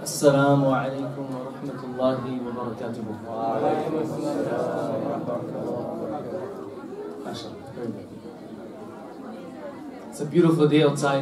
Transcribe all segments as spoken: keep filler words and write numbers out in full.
Assalamu alaikum wa rahmatullahi wa barakatuh. It's a beautiful day outside.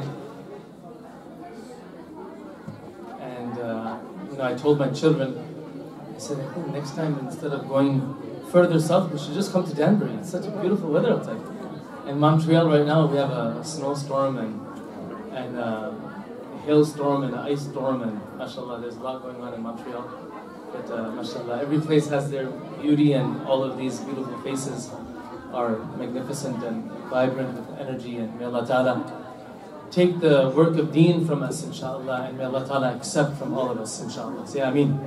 And uh, you know, I told my children, I said, I think next time instead of going further south, we should just come to Danbury. It's such a beautiful weather outside. In Montreal right now, we have a snowstorm and, and uh, hailstorm and an ice storm, and mashallah, there's a lot going on in Montreal. But uh, mashallah, every place has their beauty, and all of these beautiful faces are magnificent and vibrant with energy. And may Allah Ta'ala take the work of deen from us, inshallah, and may Allah Ta'ala accept from all of us, inshallah. Say Ameen.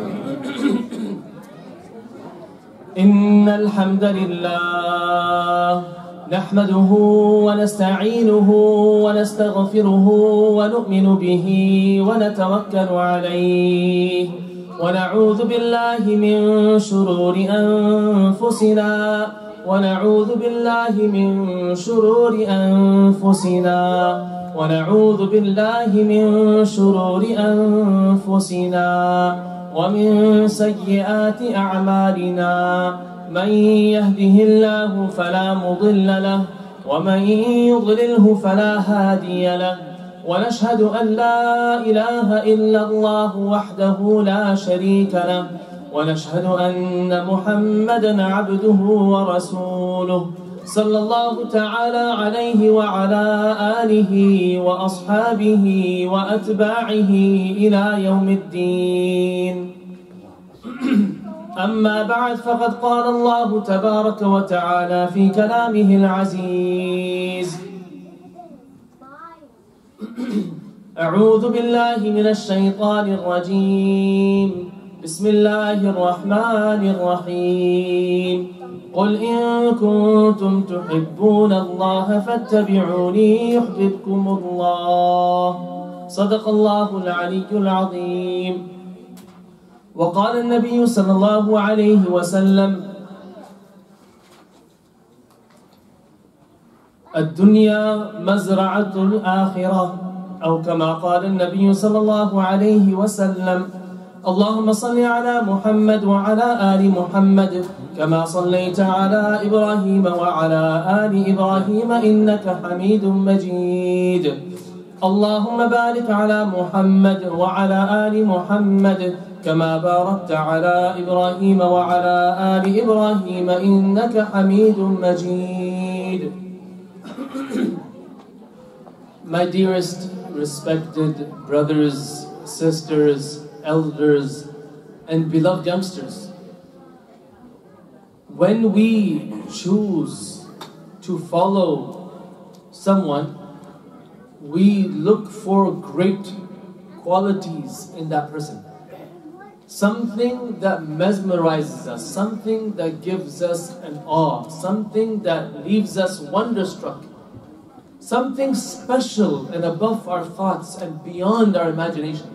إن الحمد لله نحمده ونستعينه ونستغفره ونؤمن به ونتوكل عليه ونعوذ بالله من شرور أنفسنا ونعوذ بالله من شرور أنفسنا ونعوذ بالله من شرور أنفسنا ومن سيئات أعمالنا من يهده الله فلا مضل له ومن يضلله فلا هادي له ونشهد أن لا إله إلا الله وحده لا شريك له ونشهد أن محمدا عبده ورسوله صلى الله تعالى عليه وعلى آله وأصحابه وأتباعه إلى يوم الدين أما بعد فقد قال الله تبارك وتعالى في كلامه العزيز أعوذ بالله من الشيطان الرجيم بسم الله الرحمن الرحيم قل إن كنتم تحبون الله فاتبعوني يحببكم الله صدق الله العلي العظيم وقال النبي صلى الله عليه وسلم الدنيا مزرعة الآخرة أو كما قال النبي صلى الله عليه وسلم اللهم صل على محمد وعلى آل محمد كما صليت على إبراهيم وعلى آل إبراهيم إنك حميد مجيد اللهم بارك على محمد وعلى آل محمد كما باركت على إبراهيم وعلى آل إبراهيم إنك حميد مجيد. My dearest, respected brothers, sisters, elders, and beloved youngsters, when we choose to follow someone, we look for great qualities in that person. Something that mesmerizes us, something that gives us an awe, something that leaves us wonderstruck, something special and above our thoughts and beyond our imagination.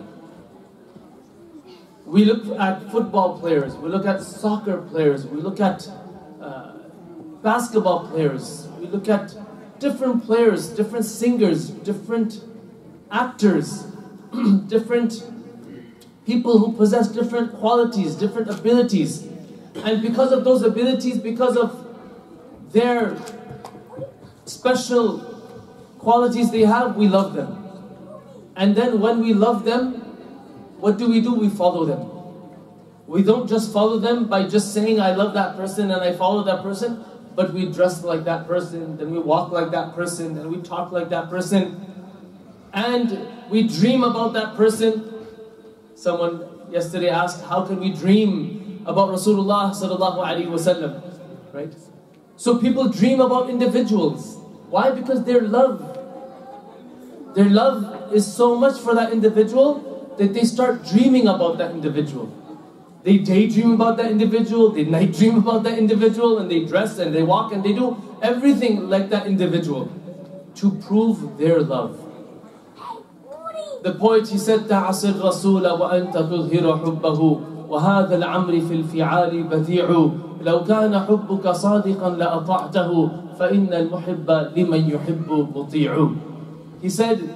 We look at football players, we look at soccer players, we look at uh, basketball players, we look at different players, different singers, different actors, different people who possess different qualities, different abilities. And because of those abilities, because of their special qualities they have, we love them. And then when we love them, what do we do? We follow them. We don't just follow them by just saying, I love that person and I follow that person, but we dress like that person, then we walk like that person, and we talk like that person, and we dream about that person. Someone yesterday asked, how can we dream about Rasulullah sallallahu alaihi wasallam, right? So people dream about individuals. Why? Because their love, their love is so much for that individual that they start dreaming about that individual. They daydream about that individual, they night dream about that individual, and they dress and they walk and they do everything like that individual to prove their love. The poet, he said, تَعَصِ الرَّسُولَ وَأَنْتَ تُظْهِرُ حُبَّهُ وَهَذَا الْعَمْرِ فِي الْفِعَالِ بَذِيعُ لَوْ كَانَ حُبُّكَ صَادِقًا لَأَطَعْتَهُ فَإِنَّ الْمُحِبَّ لِمَنْ يُحِبُّ مُطِيعُ. He said,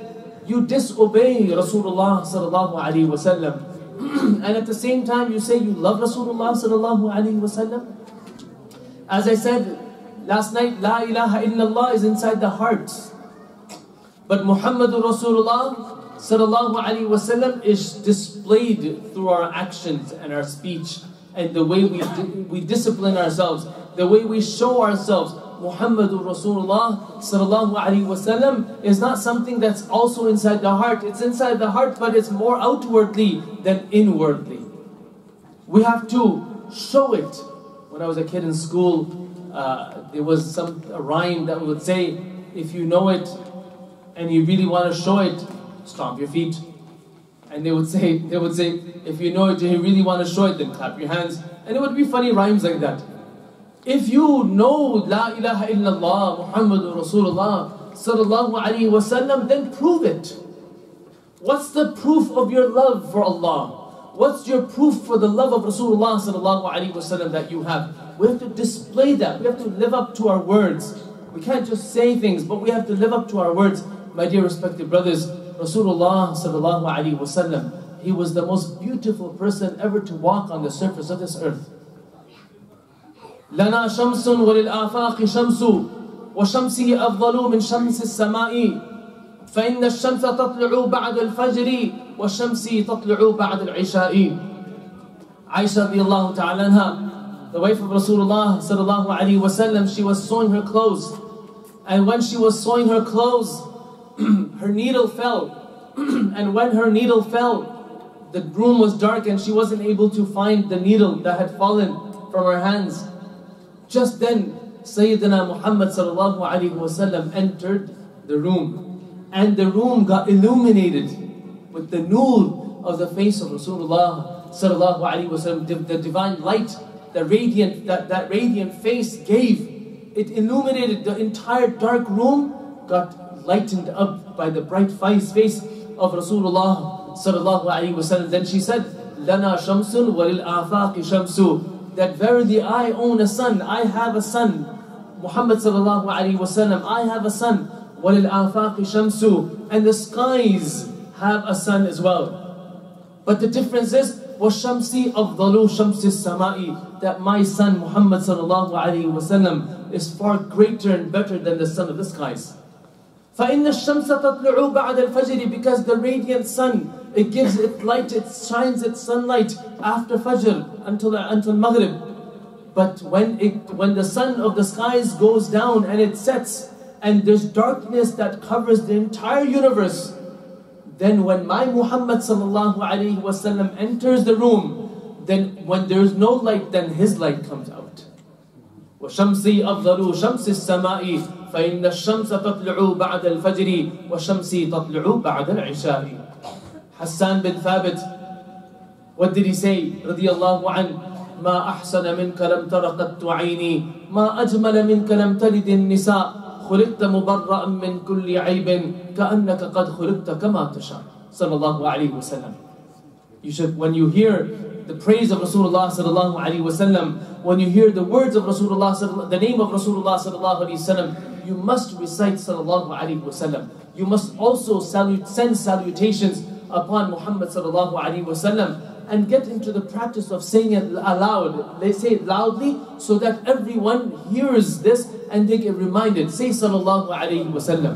you disobey Rasulullah sallallahu alaihi wasallam. And at the same time you say you love Rasulullah sallallahu alaihi wasallam. As I said last night, La ilaha illallah is inside the heart. But Muhammadur Rasulullah sallallahu alaihi wasallam is displayed through our actions and our speech and the way we di we discipline ourselves, the way we show ourselves. Muhammadur Rasulullah sallallahu alaihi wasallam is not something that's also inside the heart. It's inside the heart, but it's more outwardly than inwardly. We have to show it. When I was a kid in school, uh, there was some a rhyme that would say, if you know it and you really want to show it, stomp your feet. And they would say, they would say, if you know it and you really want to show it, then clap your hands. And it would be funny rhymes like that. If you know La ilaha illallah Muhammadur Rasulullah sallallahu alaihi wasallam, then prove it. What's the proof of your love for Allah? What's your proof for the love of Rasulullah sallallahu alaihi wasallam that you have? We have to display that. We have to live up to our words. We can't just say things, but we have to live up to our words. My dear respected brothers, Rasulullah sallallahu alaihi wasallam, he was the most beautiful person ever to walk on the surface of this earth. لنا شمس وللآفاق شمس وشمسه أفضل من شمس السماء فإن الشمس تطلع بعد الفجر والشمس تطلع بعد العشاء. Aisha radiallahu ta'ala anha, the wife of Rasulullah sallallahu alaihi wasallam, she was sewing her clothes, and when she was sewing her clothes, her needle fell, and when her needle fell, the room was dark and she wasn't able to find the needle that had fallen from her hands. Just then, Sayyidina Muhammad sallallahu alaihi wasallam entered the room, and the room got illuminated with the nur of the face of Rasulullah sallallahu alaihi wasallam. The divine light, the radiant that that radiant face gave, it illuminated the entire dark room. Got lightened up by the bright face of Rasulullah sallallahu alaihi wasallam. Then she said, "Lana shamsun walil afaqi shamsu." That verily I own a son, I have a son. Muhammad sallallahu alaihi wasallam, I have a son. Walil afaqi shamsu, and the skies have a son as well. But the difference is, washamsi afdalu shamsi samai, that my son Muhammad sallallahu alaihi wasallam is far greater and better than the sun of the skies. فإن الشمس تطلع بعد الفجر, because the radiant sun, it gives it light, it shines its sunlight after Fajr until until Maghrib. But when it when the sun of the skies goes down and it sets, and there's darkness that covers the entire universe, then when my Muhammad sallallahu alaihi wasallam enters the room, then when there's no light, then his light comes out. وَشَمْسِي أَفْضَلُ شَمْسِ السَّمَاءِ فَإِنَّ الشَّمْسَ تَطْلُعُ بَعْدَ الْفَجْرِ وَشَمْسِي تَطْلُعُ بَعْدَ الْعِشَاءِ. Hassan bin Thabit, what did he say? رضي الله عنه, ما أحسن منك لم تر قط عيني ما أجمل منك لم تلد النساء خلقت مبرأ من كل عيب كأنك قد خلقت كما تشاء. صلى الله عليه وسلم. You should, when you hear the praise of Rasulullah sallallahu alaihi wasallam, when you hear the words of Rasulullah, the name of Rasulullah sallallahu alaihi wasallam, you must recite sallallahu alaihi wasallam. You must also salute, send salutations upon Muhammad sallallahu alaihi wasallam, and get into the practice of saying it aloud. They say it loudly so that everyone hears this and they get reminded. Say sallallahu alaihi wasallam.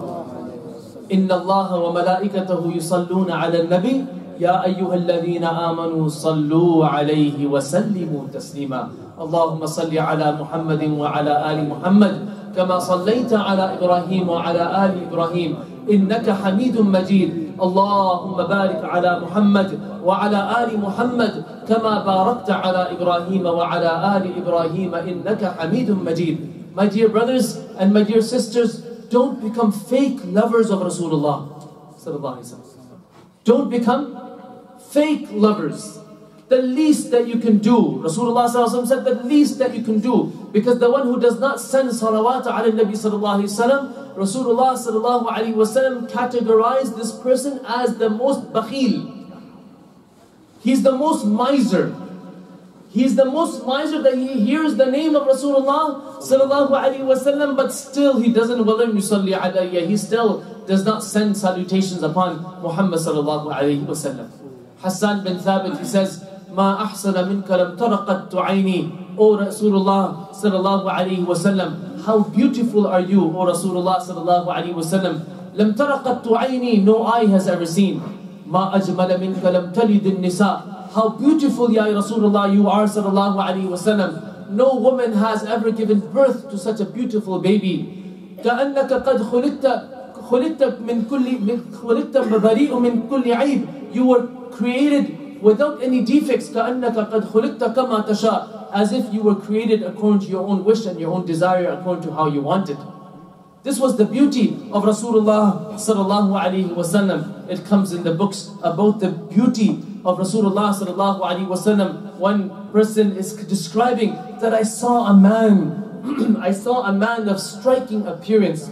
Inna Allah wa malaikatahu yusalluna ala al-nabi ya ayyuha alladhina amanu sallu alayhi wa sallimu taslima. Allahumma salli ala Muhammadin wa ala ali Muhammad kama sallaita ala Ibrahim wa ala ali Ibrahim innaka Hamidun Majid. اللهم بارك على محمد وعلى آل محمد كما باركت على إبراهيم وعلى آل إبراهيم إنك حميد مجيد. My dear brothers and my dear sisters, don't become fake lovers of Rasulullah sallallahu alaihi wasallam. Don't become fake lovers. The least that you can do, Rasulullah sallallahu alaihi wasallam said, the least that you can do, because the one who does not send salawat ala nabi sallallahu alaihi wasallam, Rasulullah sallallahu alaihi wasallam categorized this person as the most bakhil. He's the most miser. He's the most miser that he hears the name of Rasulullah sallallahu alaihi wasallam, but still he doesn't walam yusalli alayya. He still does not send salutations upon Muhammad sallallahu alaihi wasallam. Hassan bin Thabit, he says, "Ma ahsana minka lam taraqat aini." O Rasulullah sallallahu alaihi wasallam, how beautiful are you, O Rasulullah sallallahu alaihi wasallam. Lam taraqat aini, no eye has ever seen. Ma ajmala minka lam talid an-nisa. How beautiful, Ya Rasulullah, you are sallallahu alaihi wasallam. No woman has ever given birth to such a beautiful baby. كأنك قد خلقت خلقت من كل خلقت بريء من كل عيب. You were created without any defects. كأنك قد خلقت كما تشاء. As if you were created according to your own wish and your own desire, according to how you wanted. This was the beauty of Rasulullah sallallahu alaihi wasallam. It comes in the books about the beauty of Rasulullah sallallahu alaihi wasallam. One person is describing that I saw a man, I saw a man of striking appearance.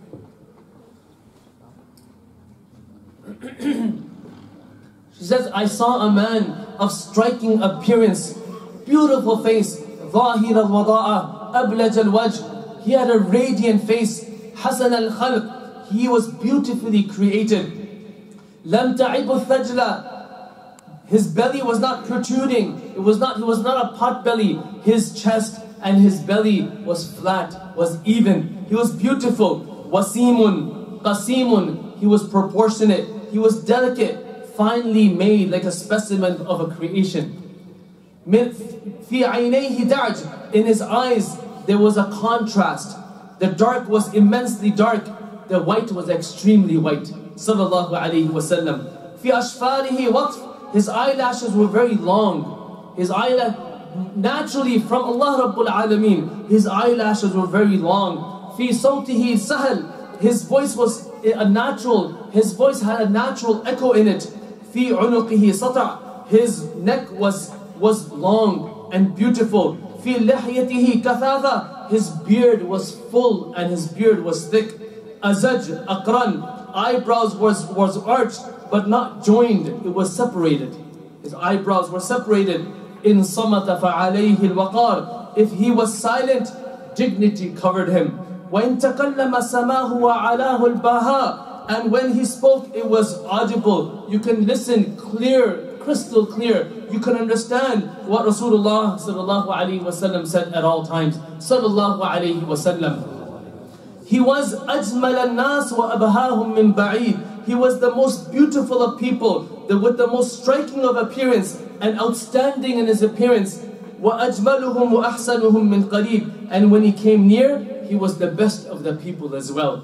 She says, I saw a man of striking appearance, beautiful face, ظاهر الوضاء أبلج الوجه. He had a radiant face, حسن الخلق. He was beautifully created. لم تعب الثجلة. His belly was not protruding. It was not, he was not a pot belly. His chest and his belly was flat, was even. He was beautiful. Wasimun, qasimun. He was proportionate. He was delicate, finely made, like a specimen of a creation. في عينيه دعج. In his eyes there was a contrast. The dark was immensely dark. The white was extremely white. Sallallahu alayhi wasallam. في أشفاره وطف. His eyelashes were very long. His eyelash, naturally from Allah Rabbul Alameen, his eyelashes were very long. Fi sawtihi sahal. His voice was a natural, his voice had a natural echo in it. Fi unuqihi sata. His neck was, was long and beautiful. Fi lihyatihi kathatha. His beard was full and his beard was thick. Azaj, aqran. Eyebrows was, was arched, but not joined, it was separated. His eyebrows were separated. In samata fa'alayhi al-waqar. If he was silent, dignity covered him. وَإِن تَكَلَّمَ سَمَاهُ وَعَلَاهُ الْبَهَا. And when he spoke, it was audible. You can listen clear, crystal clear. You can understand what Rasulullah sallallahu alaihi wasallam said at all times. Sallallahu alaihi wasallam. He was أجمل الناس وأبهاهم من بعيد. He was the most beautiful of people, the, with the most striking of appearance and outstanding in his appearance. وأجملهم وأحسنهم من قريب. And when he came near, he was the best of the people as well.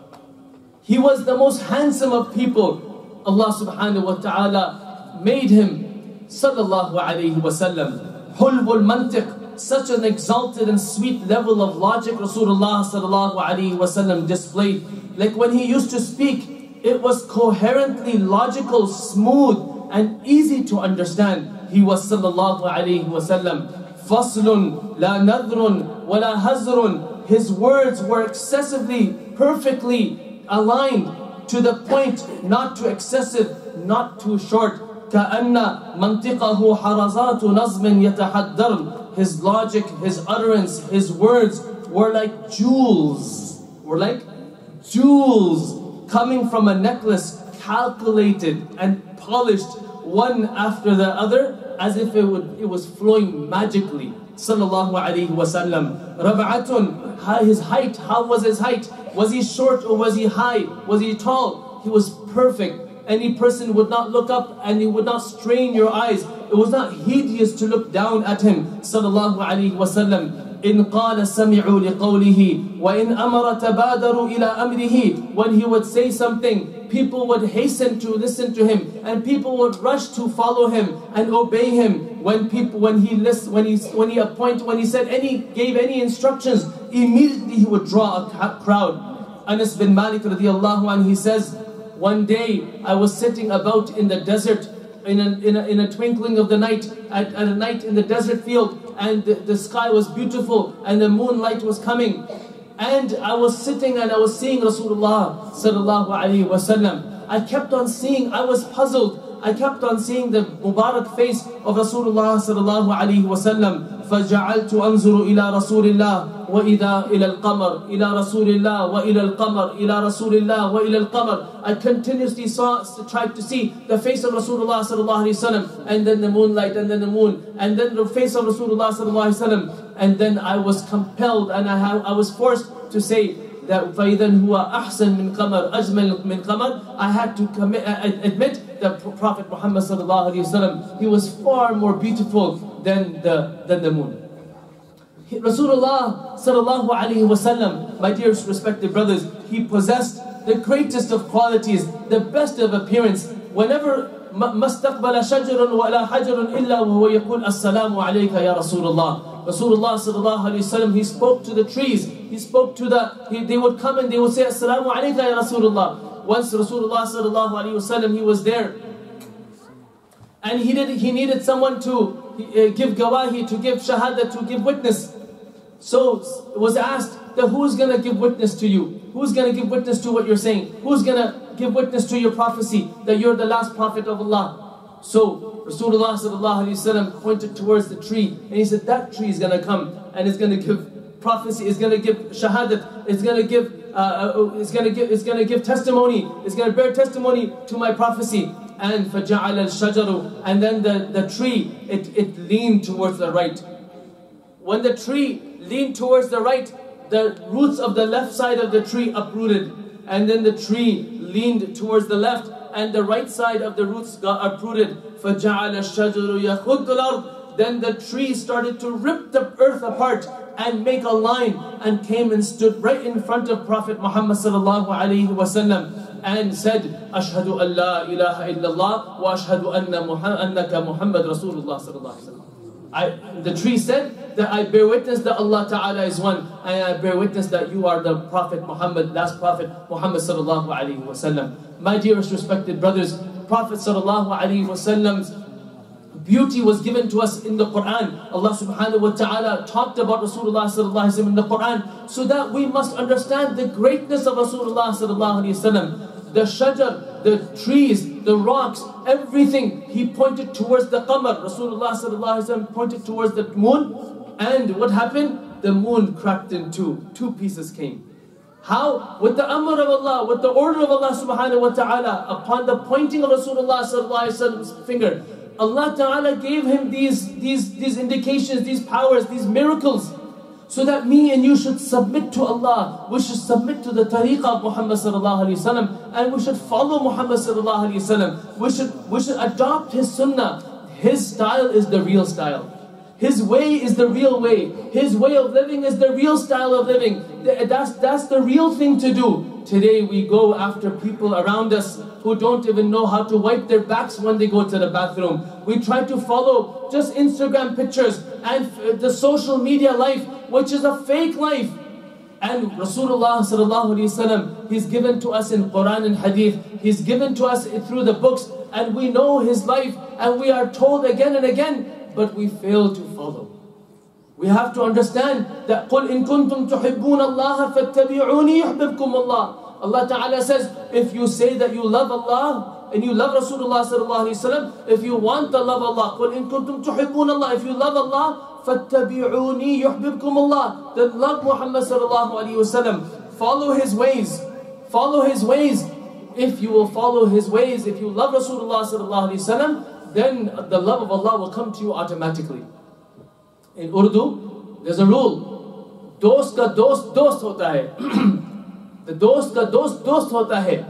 He was the most handsome of people. Allah subhanahu wa ta'ala made him sallallahu alayhi wa sallam. Hulbul mantiq. Such an exalted and sweet level of logic Rasulullah sallallahu alaihi wasallam displayed. Like when he used to speak, it was coherently logical, smooth and easy to understand. He was sallallahu alaihi wasallam. Faslun la nadhrun wa la hazrun. His words were excessively, perfectly aligned to the point, not too excessive, not too short. كأن منطقه حرزات نظم يتحدرن. His logic, his utterance, his words were like jewels. Were like jewels coming from a necklace, calculated and polished one after the other, as if it would it was flowing magically. Sallallahu alaihi wasallam. Rab'atun. His height, how was his height? Was he short or was he high? Was he tall? He was perfect. Any person would not look up and he would not strain your eyes. It was not hideous to look down at him. Sallallahu alayhi wa sallam. إِن قَالَ سَمِعُوا لِقَوْلِهِ وَإِنْ أَمَرَ تَبَادَرُوا إِلَىٰ أَمْرِهِ. When he would say something, people would hasten to listen to him, and people would rush to follow him and obey him. When people, when he list, when he when he appointed, when he said any, gave any instructions, immediately he would draw a crowd. Anas bin Malik radiallahu anhu, he says, one day I was sitting about in the desert, in a, in a, in a twinkling of the night, at, at a night in the desert field, and the, the sky was beautiful and the moonlight was coming. And I was sitting and I was seeing Rasulullah sallallahu alaihi wasallam. I kept on seeing, I was puzzled. I kept on seeing the Mubarak face of Rasulullah sallallahu alayhi wa sallam. فَجَعَلْتُ أَنْظُرُ إِلَى رَسُولِ اللَّهِ وَإِذَا إِلَى الْقَمَرِ إِلَى رَسُولِ اللَّهِ وَإِلَى الْقَمَرِ إِلَى رَسُولِ اللَّهِ وَإِلَى الْقَمَرِ. I continuously saw, tried to see the face of Rasulullah sallallahu alayhi wa sallam, and then the moonlight, and then the moon, and then the face of Rasulullah sallallahu alayhi wa sallam. And then I was compelled, and I, have, I was forced to say that فَإِذَنْ هُوَ أَحْسَنْ مِنْ قَمَرْ أَجْمَلْ مِنْ قَمَرْ. I had to commit, uh, admit that Prophet Muhammad sallallahu alayhi wa sallam, he was far more beautiful than the, than the moon. Rasulullah sallallahu alayhi wa sallam, my dear respected brothers, he possessed the greatest of qualities, the best of appearance. Whenever ما استقبل شجر ولا حجر إلا وهو يقول السلام عليك يا رسول الله. Rasulullah sallallahu alayhi wa sallam, he spoke to the trees, he spoke to the, he, they would come and they would say Assalamu alayka ya Rasulullah. Once Rasulullah sallallahu alayhi wa sallam, he was there, and he did he needed someone to uh, give gawahi, to give shahada, to give witness. So it was asked that who's going to give witness to you? Who's going to give witness to what you're saying? Who's going to give witness to your prophecy that you're the last prophet of Allah? So Rasulullah sallallahu alayhi wa sallam pointed towards the tree, and he said that tree is going to come and it's going to give prophecy, it's going to give shahadat, it's going to give uh, it's going to give it's going to give testimony, it's going to bear testimony to my prophecy. And فَجَعَلَ الشَّجَرُ, and then the, the tree, it, it leaned towards the right. When the tree leaned towards the right, the roots of the left side of the tree uprooted, and then the tree leaned towards the left, and the right side of the roots got uprooted. فَجَعَلَ الشَّجَرُ يَخُدُّ الْأَرْضِ. Then the tree started to rip the earth apart and make a line, and came and stood right in front of Prophet Muhammad sallallahu alayhi wa sallam, and said, Ashhadu an la ilaha illallah wa ashhadu anna annaka Muhammad Rasulullah sallallahu alayhi wa sallam. I, the tree said that I bear witness that Allah Ta'ala is one, and I bear witness that you are the Prophet Muhammad, last Prophet Muhammad sallallahu alayhi wa sallam. My dearest respected brothers, Prophet sallallahu alayhi wa sallam's beauty was given to us in the Quran. Allah subhanahu wa ta'ala talked about Rasulullah sallallahu alayhi wa sallam in the Quran, so that we must understand the greatness of Rasulullah sallallahu alayhi wa sallam. The shajar, the trees, the rocks, everything, he pointed towards the qamar. Rasulullah sallallahu alayhi wa sallam pointed towards the moon, and what happened? The moon cracked in two. Two pieces came. How? With the amr of Allah, with the order of Allah subhanahu wa ta'ala, upon the pointing of Rasulullah sallallahu alayhi wa sallam's finger, Allah Ta'ala gave him these, these, these indications, these powers, these miracles, so that me and you should submit to Allah. We should submit to the tariqah of Muhammad sallallahu alayhi wa sallam, and we should follow Muhammad sallallahu alayhi wa sallam. We should, we should adopt his sunnah. His style is the real style. His way is the real way. His way of living is the real style of living. That's, that's the real thing to do. Today we go after people around us who don't even know how to wipe their backs when they go to the bathroom. We try to follow just Instagram pictures and the social media life, which is a fake life. And Rasulullah sallallahu alayhi wa sallam, he's given to us in Quran and Hadith. He's given to us through the books, and we know his life, and we are told again and again, but we fail to follow. We have to understand that قُلْ إِن كُنْتُمْ تُحِبُّونَ اللَّهَ فَاتَّبِعُونِي يُحْبِبْكُمُ اللَّهِ. Allah Ta'ala says, if you say that you love Allah and you love Rasulullah sallallahu alayhi wa sallam, if you want the love of Allah, قُلْ إِن كُنْتُمْ تُحِبُّونَ اللَّهِ, if you love Allah, فَاتَّبِعُونِي يُحْبِبْكُمُ اللَّهِ, then love Muhammad sallallahu alayhi wa sallam. Follow his ways. Follow his ways. If you will follow his ways, if you love Rasulullah sallallahu alayhi wa sallam, then the love of Allah will come to you automatically. In Urdu, there's a rule. Dost ka dost dost hota hai. The dost ka dost dost hota hai.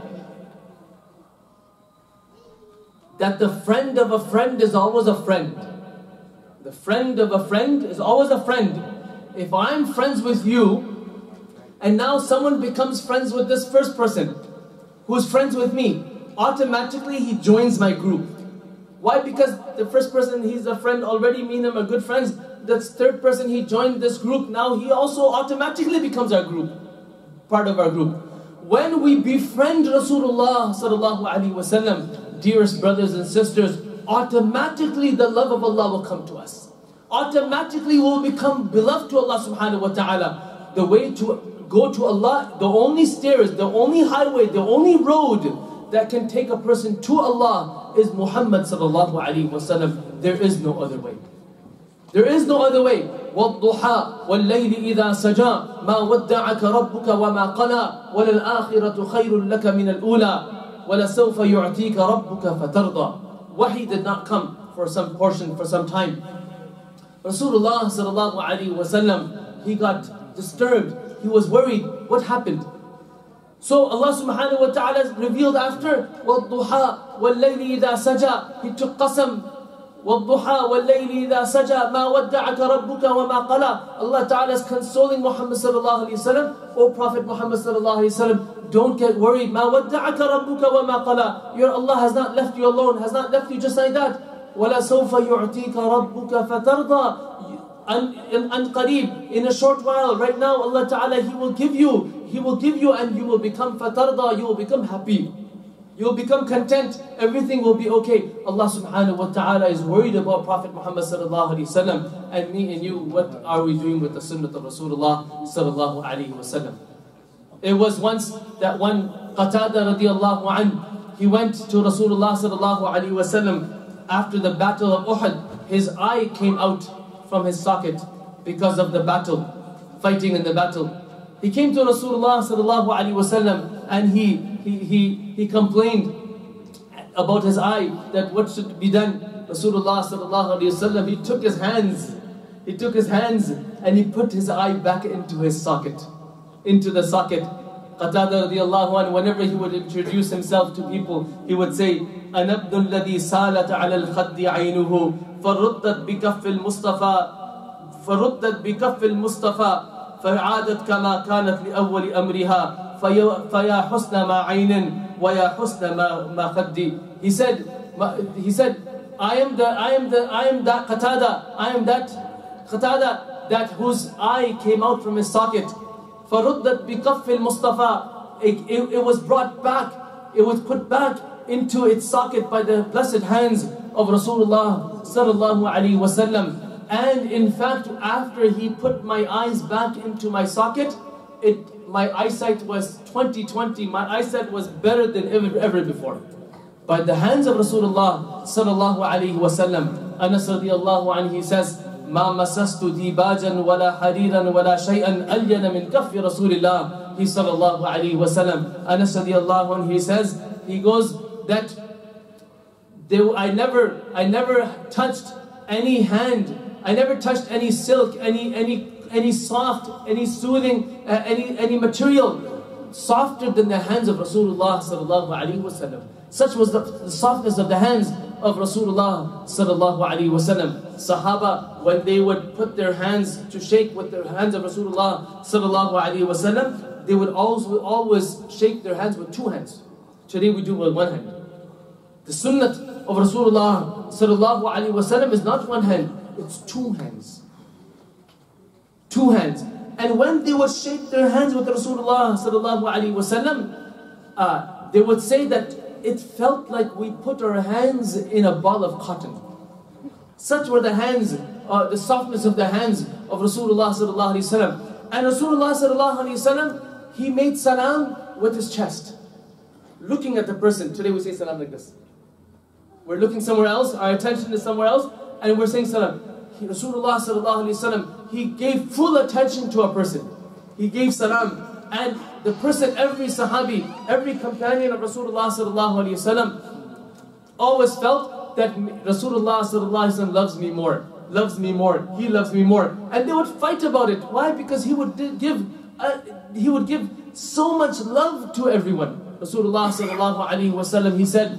That the friend of a friend is always a friend. The friend of a friend is always a friend. If I'm friends with you, and now someone becomes friends with this first person, who's friends with me, automatically he joins my group. Why? Because the first person, he's a friend already, me and him are good friends. The third person, he joined this group, now he also automatically becomes our group, part of our group. When we befriend Rasulullah sallallahu alaihi wasallam, dearest brothers and sisters, automatically the love of Allah will come to us. Automatically we will become beloved to Allah subhanahu wa ta'ala. The way to go to Allah, the only stairs, the only highway, the only road that can take a person to Allah is Muhammad sallallahu alaihi wasallam. There is no other way. There is no other way. وَالضُّحَى وَاللَّيْلِ إِذَا سَجَى مَا وَدَّعَكَ رَبُّكَ وَمَا قَلَى وَلَلْآخِرَةُ خَيْرٌ لَكَ مِنَ الْأُولَى وَلَسَوْفَ يُعْتِيكَ رَبُّكَ فَتَرْضَى. Wahi did not come for some portion, for some time. Rasulullah sallallahu alaihi wasallam, he got disturbed. He was worried. What happened? So Allah subhanahu wa ta'ala revealed after, وَالضُّحَى وَاللَّيْلِ إِذَا سَجَى. He took qasam. وَالضُّحَى وَاللَّيْلِ إِذَا سَجَى مَا وَدَّعَكَ رَبُّكَ وَمَا قَلَى. Allah ta'ala is consoling Muhammad sallallahu alayhi wa sallam. O Prophet Muhammad sallallahu alayhi wa sallam, don't get worried. مَا وَدَّعَكَ رَبُّكَ وَمَا قَلَى. Your Allah has not left you alone, has not left you just like that. وَلَسَوْفَ يُعْتِيكَ رَبُّكَ فَتَرْضَى. And in, in qareeb, in a short while, right now, Allah Ta'ala, He will give you, He will give you and you will become fatarda, you will become happy. You will become content, everything will be okay. Allah Subhanahu wa Ta'ala is worried about Prophet Muhammad Sallallahu Alaihi Wasallam, and me and you, what are we doing with the sunnah of Rasulullah Sallallahu Alaihi Wasallam? It was once that one Qatada radiallahu anh, he went to Rasulullah Sallallahu Alaihi Wasallam after the battle of Uhud. His eye came out from his socket because of the battle, fighting in the battle. He came to Rasulullah sallallahu alaihi wasallam and he, he, he, he complained about his eye, that what should be done. Rasulullah sallallahu alaihi wasallam, he took his hands, he took his hands and he put his eye back into his socket, into the socket. Qatada radiallahu anhu, whenever he would introduce himself to people, he would say, أَنَبْدُ الَّذِي سَالَتَ عَلَى الْخَدِّ عَيْنُهُ فردت بكف المصطفى فردت بكف المصطفى فعادت كما كانت لأول أمرها فيا حسن ما عين ويا حسن ما ما خدي. He said, he said, I am the, I am the, I am that Qatada, I am that Qatada that whose eye came out from his socket. فردت بكف المصطفى. It, it, it was brought back, it was put back into its socket by the blessed hands of Rasulullah sallallahu alaihi wasallam. And in fact, after he put my eyes back into my socket, it my eyesight was twenty twenty. My eyesight was better than ever ever before, by the hands of Rasulullah sallallahu alaihi wasallam. Anas radiyallahu anhu, he says, ما مسست ديباجا ولا حريرا ولا شيئا ألين من كف رسول الله sallallahu alaihi wasallam. Anas radiyallahu anhu, he says, he goes that They, I never, I never touched any hand. I never touched any silk, any, any, any soft, any soothing, uh, any, any material softer than the hands of Rasulullah sallallahu alaihi wasallam. Such was the, the softness of the hands of Rasulullah sallallahu alaihi wasallam. Sahaba, when they would put their hands to shake with the hands of Rasulullah sallallahu alaihi wasallam, they would always, always shake their hands with two hands. Today we do with one hand. The sunnah of Rasulullah sallallahu alaihi wasallam is not one hand, it's two hands. Two hands. And when they would shake their hands with Rasulullah sallallahu alaihi wasallam, uh, they would say that it felt like we put our hands in a ball of cotton. Such were the hands, uh, the softness of the hands of Rasulullah sallallahu alaihi wasallam. And Rasulullah sallallahu alaihi wasallam, he made salam with his chest, looking at the person. Today we say salam like this. We're looking somewhere else, our attention is somewhere else, and we're saying salam. He, Rasulullah sallallahu alaihi wasallam, he gave full attention to a person. He gave salam. And the person, every sahabi, every companion of Rasulullah sallallahu alaihi wasallam always felt that Rasulullah sallallahu alaihi wasallam loves me more, loves me more, he loves me more. And they would fight about it. Why? Because he would give, uh, he would give so much love to everyone. Rasulullah sallallahu alaihi wasallam, he said,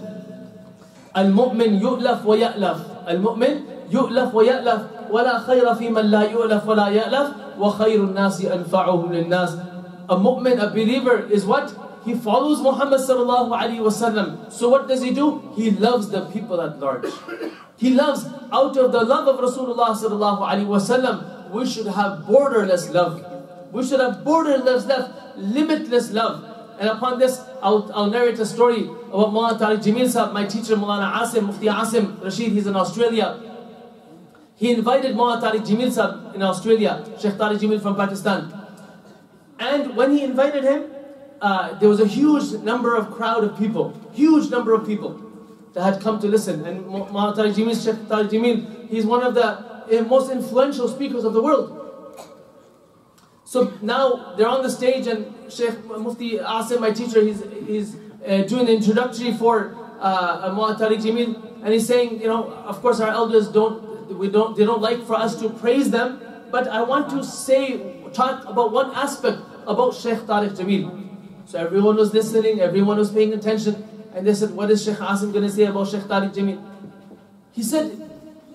المؤمن يؤلف ويألف المؤمن يؤلف ويألف ولا خير في من لا يؤلف ولا يألف وخير الناس أنفعهم للناس. A mu'min, a believer is what? He follows Muhammad sallallahu alaihi wasallam. So what does he do? He loves the people at large. He loves, out of the love of Rasulullah sallallahu alaihi wasallam, we should have borderless love. We should have borderless love, limitless love. And upon this, I'll, I'll narrate a story about Mawlana Tariq Jamil Sahab, my teacher Mawlana Asim, Mufti Asim Rashid, he's in Australia. He invited Mawlana Tariq Jamil Sahab in Australia, Sheikh Tariq Jamil from Pakistan. And when he invited him, uh, there was a huge number of crowd of people, huge number of people that had come to listen. And Maulana Tariq Jameel, Sheikh Tariq Jameel, he's one of the most influential speakers of the world. So now they're on the stage, and Sheikh Mufti Asim, my teacher, he's, he's uh, doing the introductory for uh, Maulana Tariq Jameel, and he's saying, you know, of course our elders don't, we don't, they don't like for us to praise them, but I want to say, talk about one aspect about Sheikh Tariq Jameel. So everyone was listening, everyone was paying attention, and they said, what is Sheikh Asim going to say about Sheikh Tariq Jameel? He said,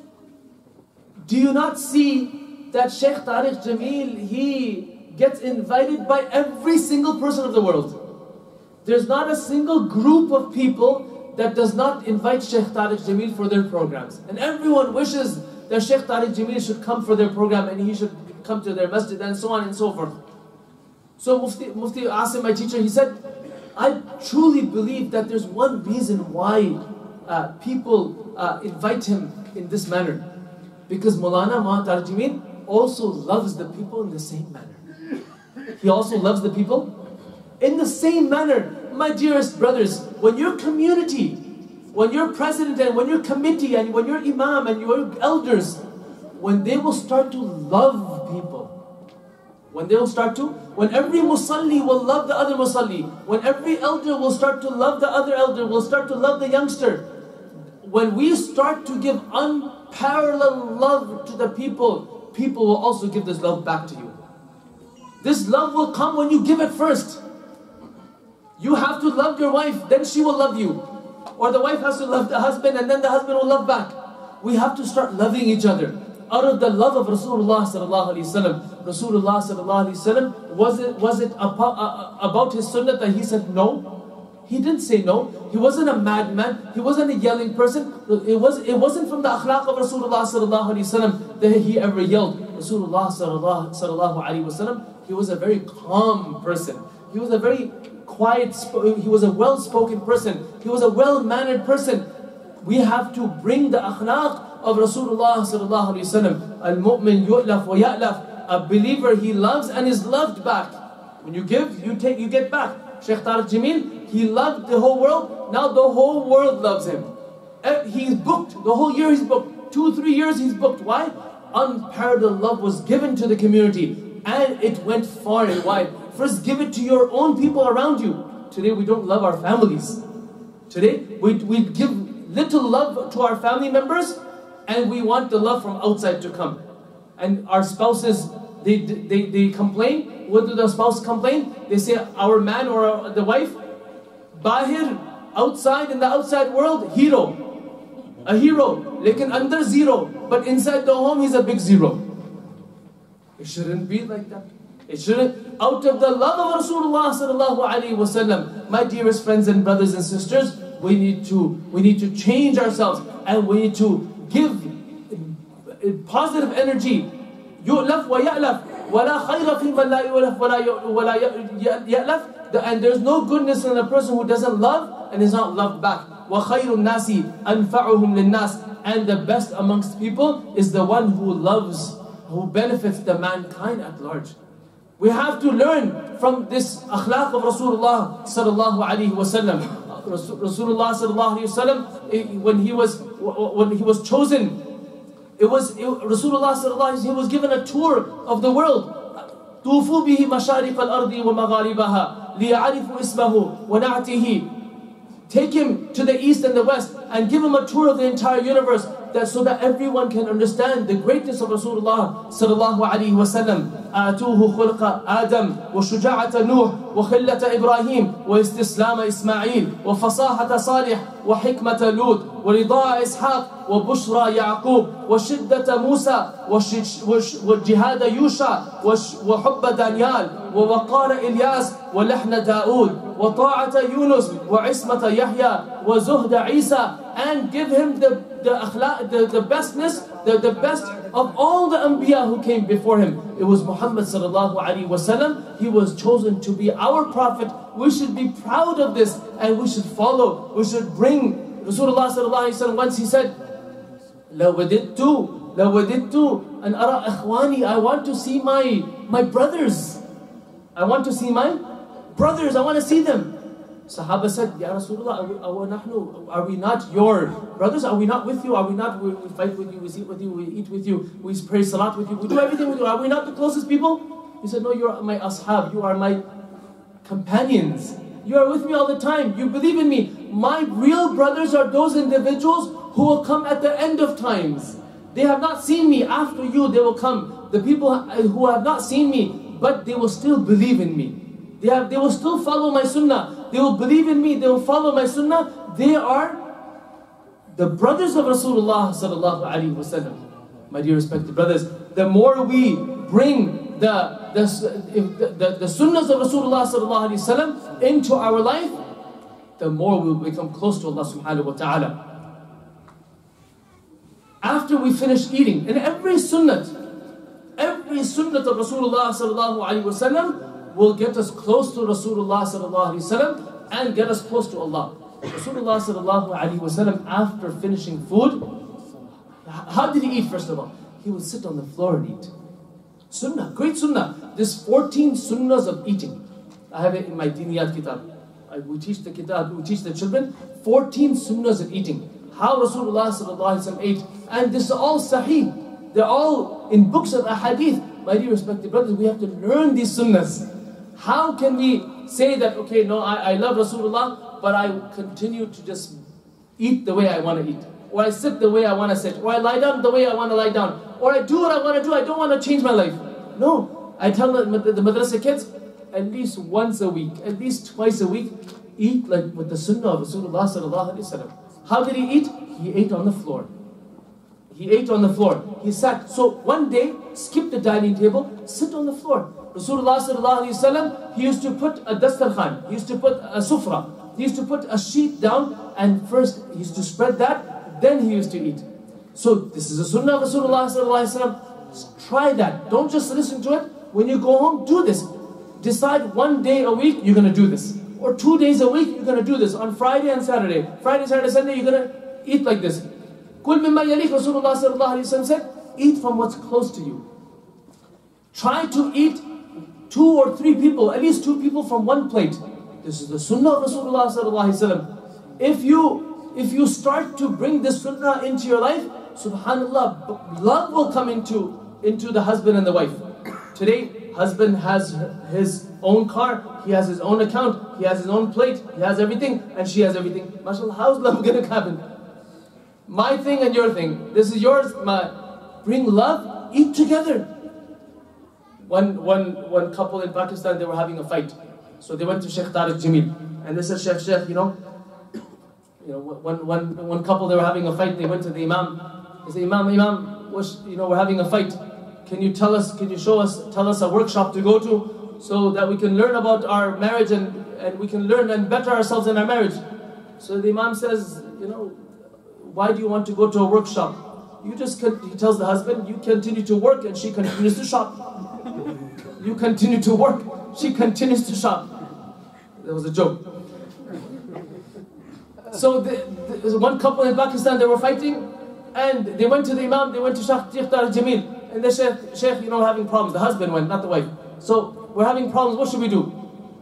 do you not see that Sheikh Tariq Jameel, he gets invited by every single person of the world? There's not a single group of people that does not invite Sheikh Tariq Jameel for their programs. And everyone wishes that Sheikh Tariq Jameel should come for their program, and he should come to their masjid, and so on and so forth. So Mufti, Mufti Asim, my teacher, he said, I truly believe that there's one reason why uh, people uh, invite him in this manner. Because Maulana Maulana Tariq Jameel also loves the people in the same manner. He also loves the people in the same manner. My dearest brothers, when your community, when your president and when your committee and when your imam and your elders, when they will start to love people, when they will start to, when every musalli will love the other musalli, when every elder will start to love the other elder, will start to love the youngster, when we start to give unparalleled love to the people, people will also give this love back to you. This love will come when you give it first. You have to love your wife, then she will love you. Or the wife has to love the husband, and then the husband will love back. We have to start loving each other out of the love of Rasulullah sallallahu alaihi wasallam. Rasulullah sallallahu alaihi wasallam, was it was it about, uh, about his sunnah that he said no? He didn't say no. He wasn't a madman. He wasn't a yelling person. It was it wasn't from the akhlaq of Rasulullah sallallahu alaihi wasallam that he ever yelled. Rasulullah sallallahu alaihi wasallam, he was a very calm person. He was a very quiet, he was a well-spoken person. He was a well-mannered person. We have to bring the akhlaq of Rasulullah sallallahu alaihi wasallam. Al-mu'min yu'laf wa ya'laf. A believer, he loves and is loved back. When you give, you take, you get back. Sheikh Tariq Jameel, he loved the whole world. Now the whole world loves him. He's booked. The whole year he's booked. Two, three years he's booked. Why? Unparalleled love was given to the community, and it went far and wide. First, give it to your own people around you. Today we don't love our families. Today we, we give little love to our family members, and we want the love from outside to come. And our spouses, they, they, they complain. What do the spouse complain? They say, our man or the wife, Bahir, outside, in the outside world, hero. A hero, lekin under zero. But inside the home, he's a big zero. It shouldn't be like that. It shouldn't. Out of the love of Rasulullah sallallahu alaihi wasallam, my dearest friends and brothers and sisters, we need to we need to change ourselves, and we need to give positive energy. يؤلف ويألف ولا خير في من لا يؤلف ولا يألف. And there's no goodness in a person who doesn't love and is not loved back. وخير الناس أنفعهم للناس. And the best amongst people is the one who loves, who benefits the mankind at large. We have to learn from this akhlaq of Rasulullah sallallahu alaihi wasallam. Rasulullah sallallahu alaihi wasallam, when he was when he was chosen, it was it, Rasulullah sallallahu alaihi wasallam, he was given a tour of the world. طوفوا به مشارق الأرض ومغاربها ليعرفوا اسمه ونعته. Take him to the east and the west and give him a tour of the entire universe, that so that everyone can understand the greatness of Rasulullah sallallahu alaihi wasallam. آتوه خلق آدم وشجاعة نوح وخلة إبراهيم واستسلام إسماعيل وفصاحة صالح وحكمة لوط ورضاء إسحاق وبشرى يعقوب وشدة موسى وجهاد يوشع وحب دانيال ووقار إلياس ولحن داود وطاعة يونس وعصمة يحيى وزهد عيسى. And give him the the akhlaq, the, the bestness, the, the best of all the anbiya who came before him. It was Muhammad sallallahu alaihi wasallam. He was chosen to be our prophet. We should be proud of this, and we should follow. We should bring Rasulullah sallallahu alaihi wasallam. Once he said, "Lawadittu, lawadittu an ara ikhwani." I want to see my my brothers. I want to see my brothers, I want to see them. Sahaba said, Ya Rasulullah, are we not your brothers? Are we not with you? Are we not, we, we fight with you, we sleep with you, we eat with you, we pray salat with you, we do everything with you. Are we not the closest people? He said, no, you're my ashab, you are my companions. You are with me all the time. You believe in me. My real brothers are those individuals who will come at the end of times. They have not seen me. After you, they will come. The people who have not seen me, but they will still believe in me. They, have, they will still follow my sunnah. They will believe in me. They will follow my sunnah. They are the brothers of Rasulullah sallallahu alaihi wasallam. My dear respected brothers, the more we bring the the, the, the, the sunnahs of Rasulullah sallallahu alaihi wasallam into our life, the more we will become close to Allah subhanahu wa ta'ala. After we finish eating, and every sunnah, every sunnah of Rasulullah sallallahu alaihi wasallam will get us close to Rasulullah sallallahu alaihi wasallam and get us close to Allah. Rasulullah sallallahu alaihi wasallam, after finishing food, how did he eat first of all? He would sit on the floor and eat. Sunnah, great sunnah. There's fourteen sunnahs of eating. I have it in my Diniyat kitab. I, we teach the kitab, we teach the children, fourteen sunnahs of eating. How Rasulullah sallallahu alaihi wasallam ate. And this is all sahih. They're all in books of ahadith. My dear respected brothers, we have to learn these sunnahs. How can we say that, okay, no, I, I love Rasulullah, but I continue to just eat the way I want to eat, or I sit the way I want to sit, or I lie down the way I want to lie down, or I do what I want to do, I don't want to change my life. No, I tell the, the, the madrasa kids, at least once a week, at least twice a week, eat like with the sunnah of Rasulullah sallallahu alaihi wasallam. How did he eat? He ate on the floor. He ate on the floor. He sat. So one day, skip the dining table, sit on the floor. Rasulullah sallallahu alaihi wasallam, he used to put a dastarkhan, he used to put a sufra, he used to put a sheet down, and first he used to spread that, then he used to eat. So this is a sunnah of Rasulullah sallallahu alaihi wasallam. Try that. Don't just listen to it. When you go home, do this. Decide one day a week you're going to do this, or two days a week you're going to do this. On Friday and Saturday, Friday, Saturday, Sunday, you're going to eat like this. Kul mimma yalik, Rasulullah sallallahu alaihi wasallam said, eat from what's close to you. Try to eat two or three people, at least two people from one plate. This is the sunnah of Rasulullah sallallahu alaihi wasallam. If you, if you start to bring this sunnah into your life, subhanallah, love will come into, into the husband and the wife. Today, husband has his own car, he has his own account, he has his own plate, he has everything, and she has everything. MashaAllah, how's love going to happen? My thing and your thing. This is yours, my. Bring love, eat together. One, one, one couple in Pakistan, they were having a fight. So they went to Sheikh Tariq Jamil. And they said, Sheikh, Sheikh, you know, you know, one, one, one couple, they were having a fight. They went to the Imam. They said, Imam, Imam, you know, we're having a fight. Can you tell us, can you show us, tell us a workshop to go to so that we can learn about our marriage and, and we can learn and better ourselves in our marriage? So the Imam says, you know, why do you want to go to a workshop? You just, he tells the husband, you continue to work and she continues to shop. You continue to work, she continues to shop. That was a joke. So the, the, one couple in Pakistan, they were fighting, and they went to the Imam, they went to Sheikh Tariq Jamil, and they said, Sheikh, you know, having problems. The husband went, not the wife. So we're having problems, what should we do?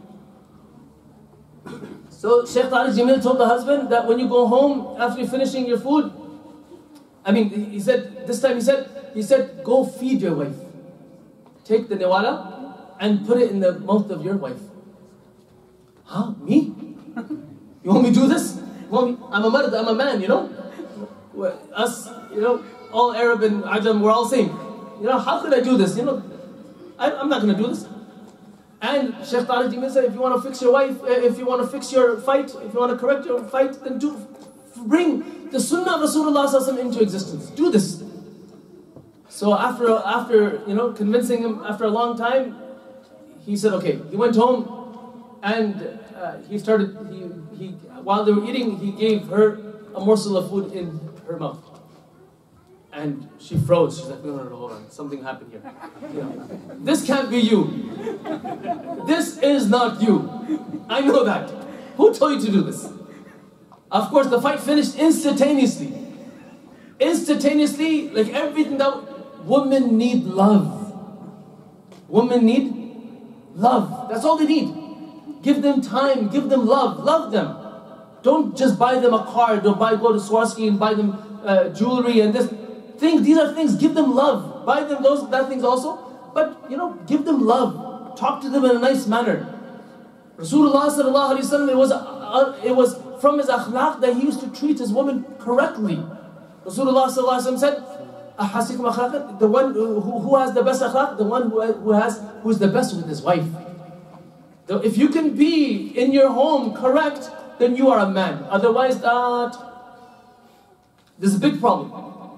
So Sheikh Tariq Jamil told the husband that when you go home, after you're finishing your food, I mean, he said, this time he said, he said, go feed your wife. Take the niwala and put it in the mouth of your wife. Huh? Me? You want me to do this? You want me? I'm a mard, I'm a man, you know? Us, you know, all Arab and Ajam, we're all same. You know, how could I do this? You know, I, I'm not going to do this. And Sheikh Tariq Jamil said, if you want to fix your wife, if you want to fix your fight, if you want to correct your fight, then do, bring the sunnah of Rasulullah into existence. Do this. So after, after you know, convincing him after a long time, he said, okay. He went home and uh, he started, he, he, while they were eating, he gave her a morsel of food in her mouth. And she froze. She's like, no, no, no, hold on. Something happened here. You know, this can't be you. This is not you. I know that. Who told you to do this? Of course, the fight finished instantaneously. Instantaneously, like everything that... Women need love. Women need love. That's all they need. give them time, give them love, love them. Don't just buy them a car, don't buy, go to Swarovski and buy them uh, jewelry and this. Things, these are things, give them love. Buy them those, that things also. But, you know, give them love. Talk to them in a nice manner. Rasulullah sallallahu alaihi wasallam, it was, uh, it was from his akhlaq that he used to treat his woman correctly. Rasulullah sallallahu alaihi wasallam said, "Ahasikum akhlaqat," the one who, who has the best akhlaq, the one who, who has, who is the best with his wife. So if you can be in your home correct, then you are a man. Otherwise, that, there's a big problem.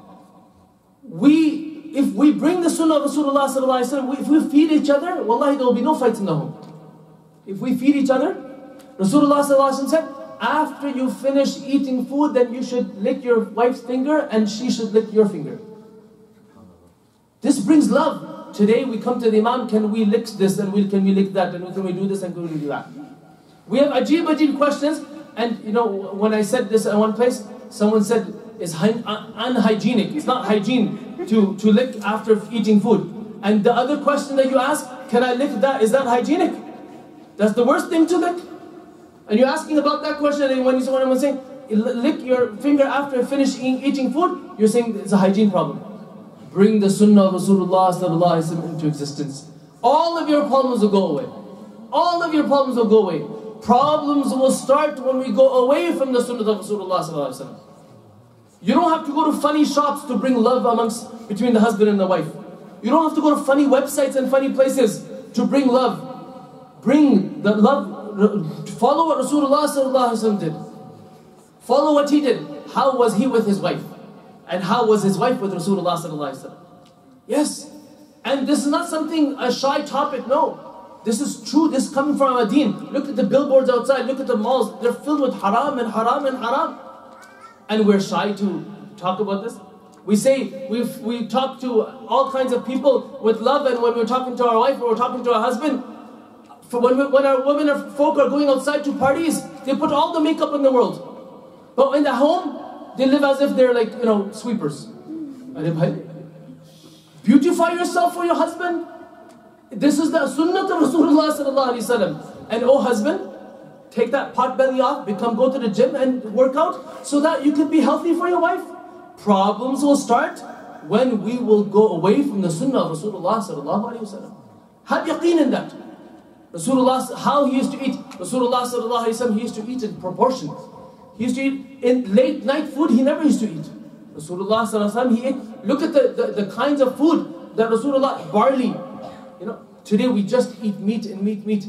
We, if we bring the sunnah of Rasulullah sallallahu alaihi wasallam, if we feed each other, wallahi there will be no fights in the home. If we feed each other, Rasulullah sallallahu alaihi wasallam said, after you finish eating food, then you should lick your wife's finger and she should lick your finger. This brings love. Today we come to the Imam, can we lick this and we, can we lick that and can we do this and can we do that? We have ajib ajib questions, and you know, when I said this at one place, someone said, it's unhygienic, it's not hygiene to, to lick after eating food. And the other question that you ask, can I lick that, is that hygienic? That's the worst thing to lick. And you're asking about that question, and when someone's saying, lick your finger after you finish eating food, you're saying it's a hygiene problem. Bring the sunnah of Rasulullah sallallahu alaihi wasallam into existence. All of your problems will go away. All of your problems will go away. Problems will start when we go away from the sunnah of Rasulullah sallallahu alaihi wasallam. You don't have to go to funny shops to bring love amongst, between the husband and the wife. You don't have to go to funny websites and funny places to bring love. Bring the love, follow what Rasulullah sallallahu alaihi wasallam did. Follow what he did. How was he with his wife? And how was his wife with Rasulullah sallallahu alaihi wasallam? Yes. And this is not something, a shy topic, no. This is true, this is coming from our deen. Look at the billboards outside, look at the malls. They're filled with haram and haram and haram. And we're shy to talk about this. We say, we we talk to all kinds of people with love, and when we're talking to our wife or we're talking to our husband, for when, we, when our women or folk are going outside to parties, they put all the makeup in the world. But in the home, they live as if they're like, you know, sweepers. Beautify yourself for your husband. This is the sunnah of Rasulullah sallallahu alaihi wasallam. And oh husband, take that pot belly off, become, go to the gym and work out so that you can be healthy for your wife. Problems will start when we will go away from the sunnah of Rasulullah sallallahu alaihi wasallam. Have yaqeen in that. Rasulullah, how he used to eat. Rasulullah sallallahu alaihi wasallam, he used to eat in proportion. He used to eat in late night food, he never used to eat. Rasulullah sallallahu alaihi wasallam, he ate, look at the, the, the kinds of food that Rasulullah, barley. You know, today we just eat meat and meat, meat.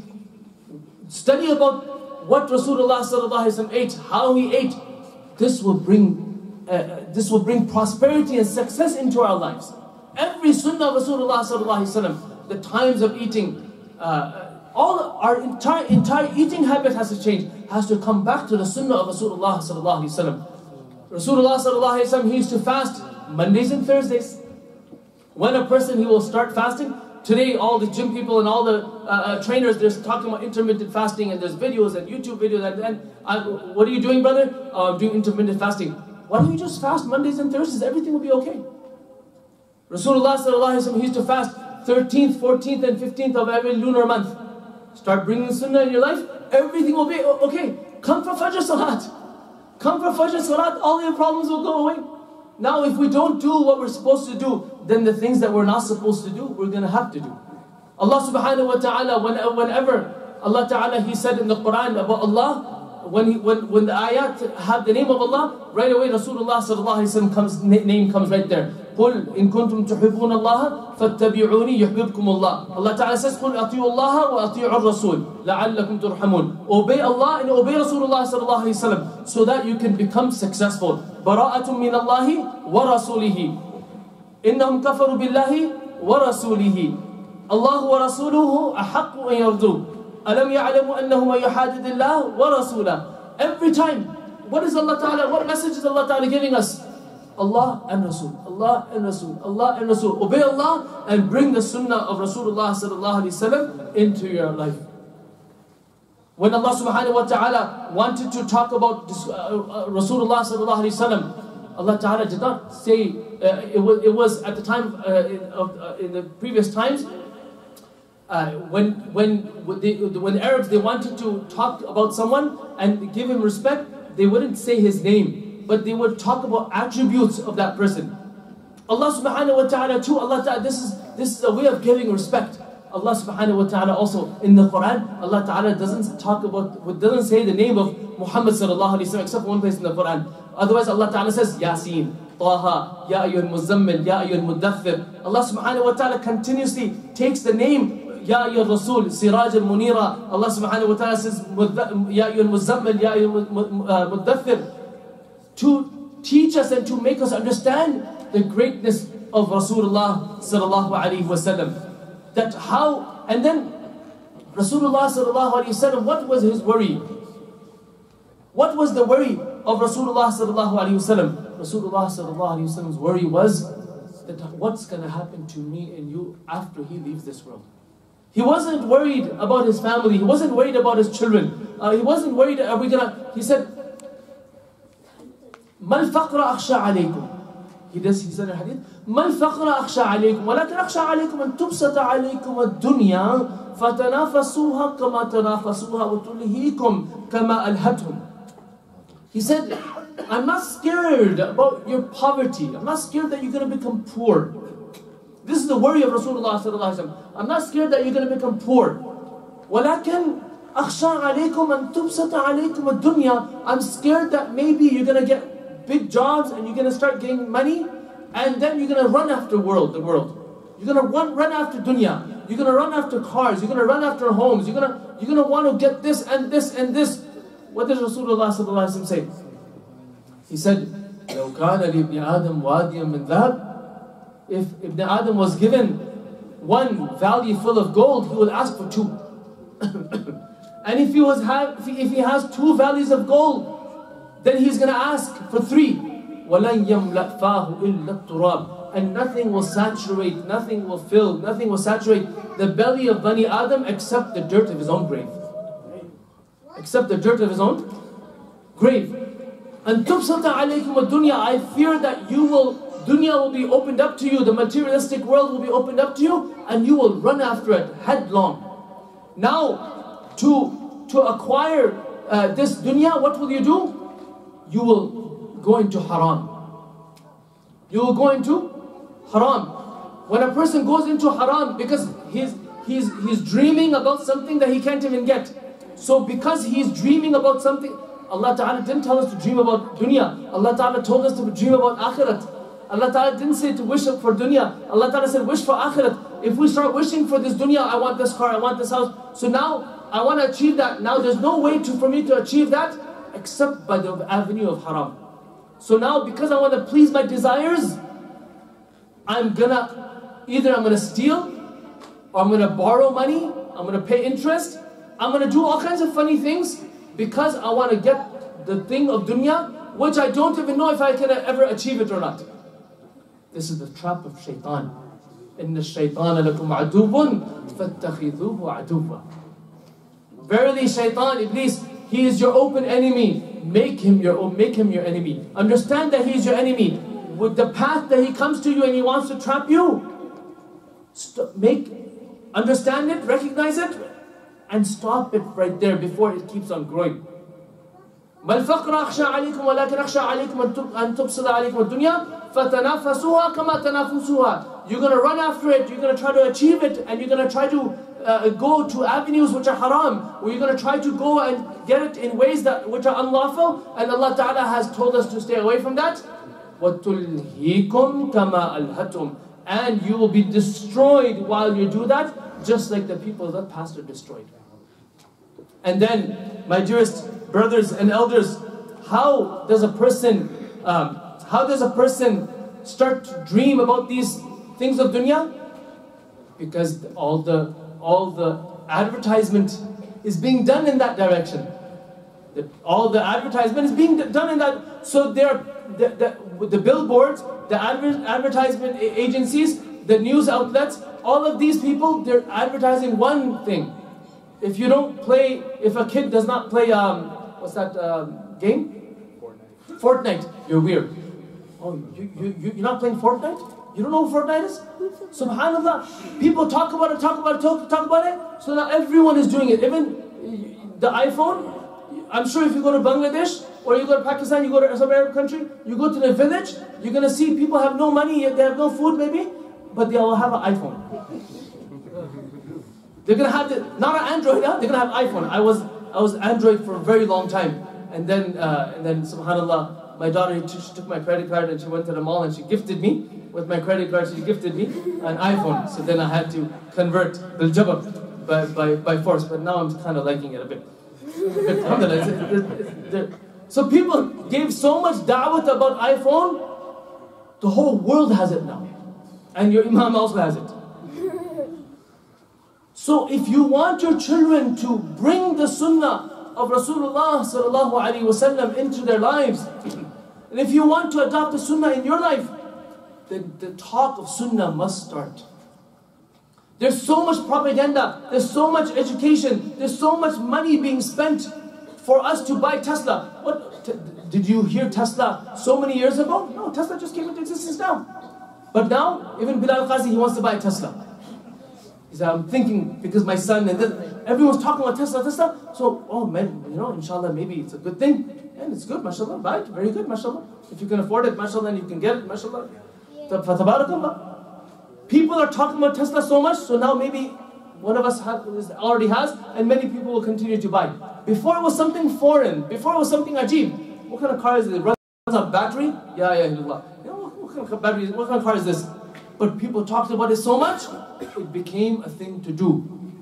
Study about what Rasulullah sallallahu alaihi wasallam ate, how he ate. This will bring, uh, this will bring prosperity and success into our lives. Every sunnah of Rasulullah sallallahu alaihi wasallam, the times of eating, uh, all our entire entire eating habit has to change, has to come back to the sunnah of Rasulullah sallallahu alaihi wasallam. Rasulullah sallallahu alaihi wasallam, he used to fast Mondays and Thursdays. When a person, he will start fasting. Today, all the gym people and all the uh, uh, trainers, they're talking about intermittent fasting, and there's videos and YouTube videos. And, and uh, what are you doing, brother? Uh, I'm doing intermittent fasting. Why don't you just fast Mondays and Thursdays? Everything will be okay. Rasulullah sallallahu alaihi wasallam, he used to fast thirteenth, fourteenth, and fifteenth of every lunar month. Start bringing sunnah in your life, everything will be okay. Come for Fajr Salat. Come for Fajr Salat, all your problems will go away. Now if we don't do what we're supposed to do, then the things that we're not supposed to do, we're going to have to do. Allah subhanahu wa ta'ala, when, whenever Allah ta'ala, He said in the Quran about Allah, when, he, when, when the ayat have the name of Allah, right away Rasulullah sallallahu alaihi wasallam comes, name comes right there. قُلْ إِن كُنْتُمْ تُحِبُّونَ اللَّهَ فَاتَّبِعُونِي يُحْبِبْكُمُ اللَّهِ. Allah ta'ala says, قُلْ أَطِيعُوا اللَّهَ وَأَطِيعُوا الرَّسُولِ لَعَلَّكُمْ تُرْحَمُونَ. Obey Allah and obey Rasulullah sallallahu alaihi wasallam so that you can become successful. بَرَاءَةٌ مِّنَ اللَّهِ وَرَسُولِهِ إِنَّهُمْ كَفَرُوا بِاللَّهِ وَرَسُولِهِ اللَّهُ وَرَسُولُهُ أَحَقُّ أَن يَرْضُوهُ أَلَمْ يَعْلَمُوا أَنَّهُ مَن يُحَادِدِ اللَّهَ وَرَسُولَهُ. Every time, what is Allah ta'ala, what message is Allah ta'ala giving us? Allah and Rasul, Allah and Rasul, Allah and Rasul. Obey Allah and bring the sunnah of Rasulullah sallallahu alaihi wasallam into your life. When Allah subhanahu wa ta'ala wanted to talk about this, uh, uh, Rasulullah sallallahu alaihi wasallam, Allah ta'ala did not say, uh, it, was, it was at the time, uh, in, of, uh, in the previous times, uh, when, when, they, when Arabs, they wanted to talk about someone and give him respect, they wouldn't say his name, but they would talk about attributes of that person. Allah subhanahu wa ta'ala too, Allah ta'ala, this is, this is a way of giving respect. Allah subhanahu wa ta'ala also, in the Quran, Allah ta'ala doesn't talk about, doesn't say the name of Muhammad sallallahu alayhi wa sallam, except one place in the Quran. Otherwise Allah ta'ala says, Yasin, Taha, Ya ayyuhal muzammil, Ya ayyuhal muddathir. Allah subhanahu wa ta'ala continuously takes the name, Ya ayyuhal rasul, Siraj al-munira. Allah subhanahu wa ta'ala says, Ya ayyuhal muzammil, Ya ayyuhal muddathir. To teach us and to make us understand the greatness of Rasulullah sallallahu alayhi wa sallam. That how, and then Rasulullah sallallahu alayhi wa sallam, what was his worry? What was the worry of Rasulullah sallallahu alayhi wa sallam? Rasulullah sallallahu alayhi wa sallam's worry was that what's going to happen to me and you after he leaves this world? He wasn't worried about his family. He wasn't worried about his children. Uh, he wasn't worried, are we going to, he said, Mal faqra akhsha alaykum. He does, he said in hadith, ما الفقر أخشى عليكم ولكن أخشى عليكم أن تبسط عليكم الدنيا فتنافسوها كما تنافسوها وتلهيكم كما ألهتهم. He said, I'm not scared about your poverty. I'm not scared that you're going to become poor. This is the worry of Rasulullah sallallahu alaihi wasallam. I'm not scared that you're going to become poor. ولكن أخشى عليكم أن تبسط عليكم الدنيا. I'm scared that maybe you're going to get big jobs and you're going to start getting money, and then you're going to run after world, the world. You're going to run, run after dunya. You're going to run after cars. You're going to run after homes. You're going to, you're going to want to get this and this and this. What does Rasulullah sallallahu alaihi wasallam say? He said, لو كان لابن آدم واديا من ذهب. If Ibn Adam was given one valley full of gold, he would ask for two. And if he was have, if he, if he has two valleys of gold, then he's going to ask for three. وَلَنْ يَمْلَأْ فَاهُ إِلَّا التُّرَابِ. And nothing will saturate, nothing will fill, nothing will saturate the belly of Bani Adam except the dirt of his own grave. Except the dirt of his own grave. And تُبْسَطَ عَلَيْكُمُ الدُّنْيَا. I fear that you will, dunya will be opened up to you, the materialistic world will be opened up to you, and you will run after it headlong. Now, to, to acquire uh, this dunya, what will you do? You will go into haram. You will go into haram. When a person goes into haram, because he's, he's, he's dreaming about something that he can't even get. So because he's dreaming about something, Allah Ta'ala didn't tell us to dream about dunya. Allah Ta'ala told us to dream about akhirat. Allah Ta'ala didn't say to wish for dunya. Allah Ta'ala said wish for akhirat. If we start wishing for this dunya, I want this car, I want this house. So now, I want to achieve that. Now there's no way to, for me to achieve that except by the avenue of haram. So now, because I want to please my desires, I'm gonna, either I'm gonna steal, or I'm gonna borrow money, I'm gonna pay interest, I'm gonna do all kinds of funny things, because I want to get the thing of dunya, which I don't even know if I can ever achieve it or not. This is the trap of shaitan. إِنَّ الشَّيْطَانَ لَكُمْ عَدُوٌ فَاتَّخِذُوهُ عَدُوًّا. Verily shaitan, Iblis, he is your open enemy. Make him your make him your enemy. Understand that he is your enemy. With the path that he comes to you and he wants to trap you, stop, make, understand it, recognize it, and stop it right there before it keeps on growing. ما الفقر أخشى عليكم ولكن أخشى عليكم أن تبسط عليكم الدنيا فتنافسوها كما تنافسوها. You're going to run after it, you're going to try to achieve it, and you're going to try to uh, go to avenues which are haram, or you're going to try to go and get it in ways that which are unlawful, and Allah Ta'ala has told us to stay away from that. وَتُلْهِيكُمْ كَمَا أَلْهَتُمْ. And you will be destroyed while you do that, just like the people that passed are destroyed. And then, my dearest brothers and elders, how does a person, um, how does a person start to dream about these things of dunya? Because all the all the advertisement is being done in that direction. The, all the advertisement is being done in that. So there, the, the, the billboards, the adver advertisement agencies, the news outlets, all of these people, they're advertising one thing. If you don't play, if a kid does not play, um, what's that um, game? Fortnite. Fortnite. You're weird. Oh, you, you, you're not playing Fortnite? You don't know what Fortnite is? Subhanallah. People talk about it, talk about it, talk, talk about it. So now everyone is doing it. Even the iPhone. I'm sure if you go to Bangladesh, or you go to Pakistan, you go to some Arab country, you go to the village, you're going to see people have no money, they have no food maybe, but they all have an iPhone. They're going to have, the, not an Android, huh? They're going to have iPhone. I was I was Android for a very long time. And then, uh, and then subhanallah, my daughter, she took my credit card and she went to the mall and she gifted me, with my credit card, she gifted me an iPhone. So then I had to convert the jabab by, by, by force, but now I'm kind of liking it a bit. So people gave so much da'wat about iPhone, the whole world has it now. And your Imam also has it. So if you want your children to bring the sunnah of Rasulullah sallallahu alaihi wasallam into their lives, and if you want to adopt the sunnah in your life, then the talk of sunnah must start. There's so much propaganda, there's so much education, there's so much money being spent for us to buy Tesla. What, t did you hear Tesla so many years ago? No, Tesla just came into existence now. But now, even Bilal Qazi, he wants to buy a Tesla. He said, I'm thinking, because my son, and then everyone's talking about Tesla, Tesla. So, oh man, you know, inshallah, maybe it's a good thing. And it's good, mashallah, buy it, very good, mashallah. If you can afford it, mashallah, and you can get it, mashallah. Fatabarakallah. People are talking about Tesla so much, so now maybe one of us have, already has, and many people will continue to buy. Before it was something foreign, before it was something ajib. What kind of car is it? It runs on battery? Yeah, yeah, Allah. You know, what, what kind of battery, what kind of car is this? But people talked about it so much, it became a thing to do.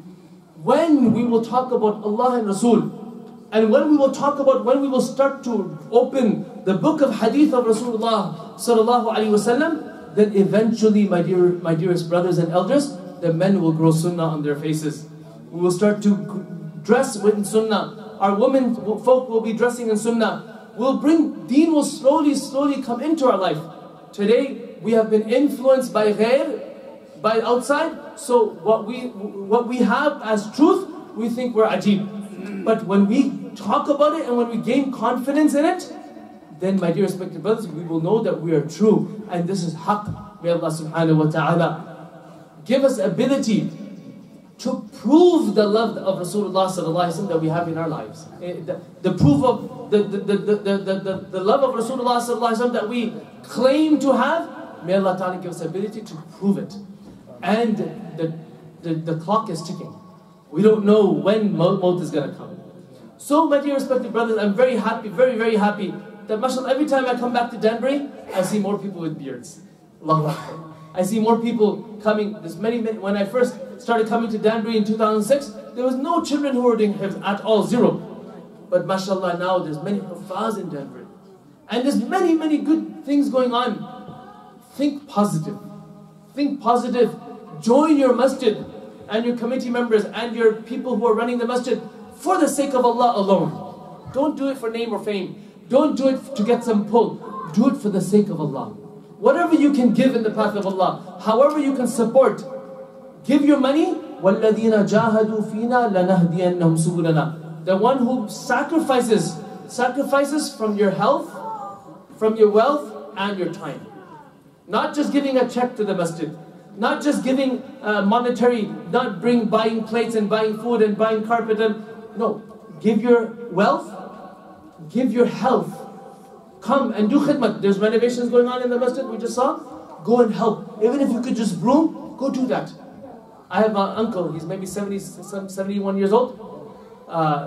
When we will talk about Allah and Rasul, and when we will talk about, when we will start to open the book of hadith of Rasulullah sallallahu alaihi wasallam, then eventually, my dear, my dearest brothers and elders, the men will grow sunnah on their faces. We will start to dress in sunnah. Our women, folk will be dressing in sunnah. We'll bring, deen will slowly, slowly come into our life. Today, we have been influenced by ghair, by outside. So what we, what we have as truth, we think we're ajib. But when we talk about it and when we gain confidence in it, then my dear respected brothers, we will know that we are true. And this is haqq. May Allah subhanahu wa ta'ala give us ability to prove the love of Rasulullah sallallahu alaihi wasallam that we have in our lives. The, the proof of the, the, the, the, the, the, the love of Rasulullah sallallahu alaihi wasallam that we claim to have, may Allah ta'ala give us ability to prove it. And the, the, the clock is ticking. We don't know when maut is going to come. So my dear respected brothers, I'm very happy, very, very happy that mashallah, every time I come back to Danbury, I see more people with beards. Allahu Akbar. I see more people coming. There's many, many, when I first started coming to Danbury in two thousand six, there was no children who were doing hifz at all, zero. But mashallah, now there's many hufaz in Danbury. And there's many, many good things going on. Think positive. Think positive. Join your masjid and your committee members and your people who are running the masjid for the sake of Allah alone. Don't do it for name or fame. Don't do it to get some pull. Do it for the sake of Allah. Whatever you can give in the path of Allah, however you can support, give your money. وَالَّذِينَ جَاهَدُوا فِينَا لَنَهْدِيَنَّهُمْ سُبُلَنَا. The one who sacrifices, sacrifices from your health, from your wealth, and your time. Not just giving a check to the masjid. Not just giving uh, monetary, not bring buying plates and buying food and buying carpet. And no, give your wealth, give your health. Come and do khidmat. There's renovations going on in the masjid, we just saw. Go and help. Even if you could just broom, go do that. I have my uncle, he's maybe seventy, seventy-one years old. Uh,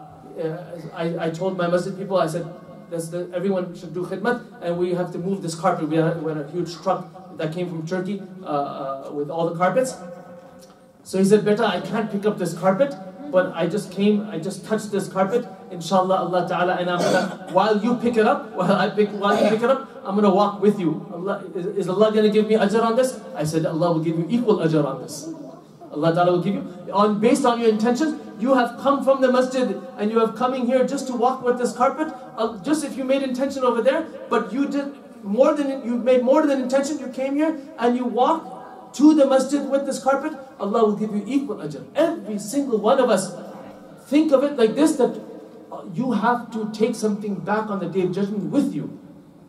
I, I told my masjid people, I said, that's the, everyone should do khidmat, and we have to move this carpet. We had, we had a huge truck that came from Turkey uh, uh, with all the carpets. So he said, Beta, I can't pick up this carpet, but I just came, I just touched this carpet. Inshallah, Allah Ta'ala, and I'm gonna, while you pick it up, while I pick, while you pick it up, I'm gonna walk with you. Allah, is, is Allah gonna give me ajr on this? I said, Allah will give you equal ajr on this. Allah Ta'ala will give you, on, based on your intentions, you have come from the masjid and you have coming here just to walk with this carpet. Uh, just if you made intention over there, but you did more than, you made more than intention, you came here and you walked to the masjid with this carpet, Allah will give you equal ajr. Every single one of us, think of it like this, that you have to take something back on the day of judgment with you.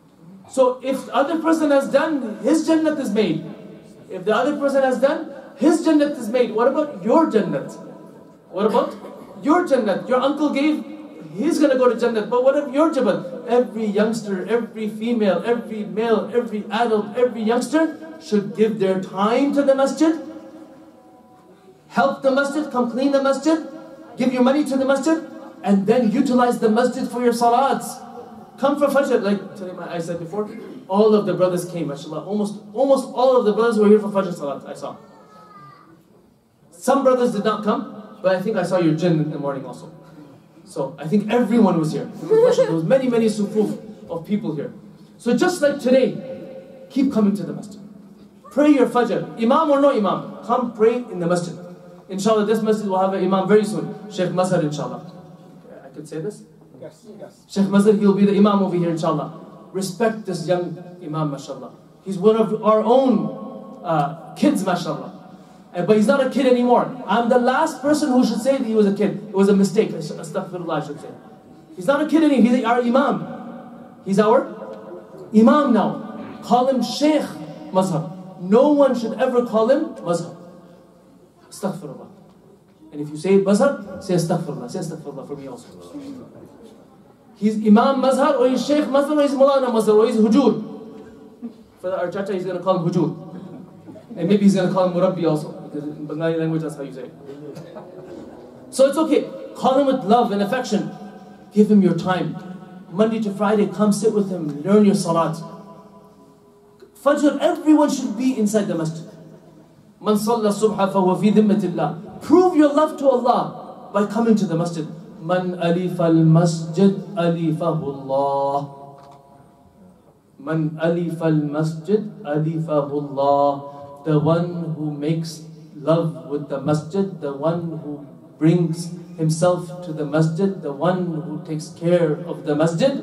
So if the other person has done, his Jannat is made. If the other person has done, his Jannat is made. What about your Jannat? What about your Jannat? Your uncle gave, he's going to go to Jannat. But what if your Jannat? Every youngster, every female, every male, every adult, every youngster should give their time to the masjid. Help the masjid, come clean the masjid. Give your money to the masjid. And then utilize the masjid for your salats. Come for Fajr, like today I said before, all of the brothers came, mashallah. Almost, almost all of the brothers were here for Fajr Salat, I saw. Some brothers did not come, but I think I saw your jinn in the morning also. So I think everyone was here. There was many, many sufuf of people here. So just like today, keep coming to the masjid. Pray your Fajr, Imam or no Imam, come pray in the masjid. Inshallah, this masjid will have an Imam very soon, Sheikh Mazhar, inshallah. I could say this? Yes, yes. Sheikh Mazhar, he'll be the Imam over here, inshallah. Respect this young Imam, mashallah. He's one of our own uh, kids, mashallah. Uh, but he's not a kid anymore. I'm the last person who should say that he was a kid. It was a mistake, astaghfirullah, I should say. He's not a kid anymore, he's our Imam. He's our Imam now. Call him Sheikh Mazhar. No one should ever call him Mazhar. Astaghfirullah. And if you say Mazhar, say astaghfirullah. Say astaghfirullah for me also. He's Imam Mazhar, or he's Sheikh Mazhar, or he's Mulana Mazhar, or he's Hujur. For our chacha, he's going to call him Hujur. And maybe he's going to call him Murabbi also, because in Bengali language that's how you say it. So it's okay. Call him with love and affection. Give him your time. Monday to Friday, come sit with him, learn your salat. Fajr, everyone should be inside the masjid. Man salla subha fahuwa fi dhimmatillah. Prove your love to Allah by coming to the masjid. Man alifa al-masjid alifahu Allah. Man alifa al-masjid alifahu Allah. The one who makes love with the masjid, the one who brings himself to the masjid, the one who takes care of the masjid,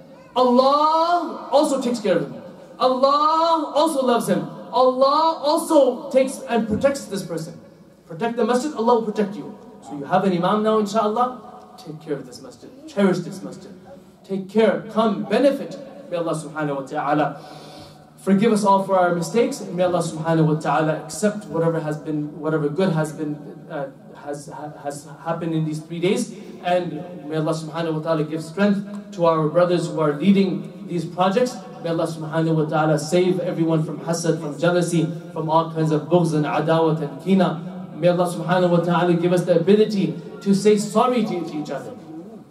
Allah also takes care of him. Allah also loves him. Allah also takes and protects this person. Protect the masjid, Allah will protect you. So you have an Imam now, inshallah. Take care of this masjid. Cherish this masjid. Take care. Come, benefit. May Allah subhanahu wa ta'ala forgive us all for our mistakes. And may Allah subhanahu wa ta'ala accept whatever has been, whatever good has been, uh, has, has happened in these three days. And may Allah subhanahu wa ta'ala give strength to our brothers who are leading these projects. May Allah subhanahu wa ta'ala save everyone from hasad, from jealousy, from all kinds of bughz and adawat and kina. May Allah subhanahu wa ta'ala give us the ability to say sorry to, to each other.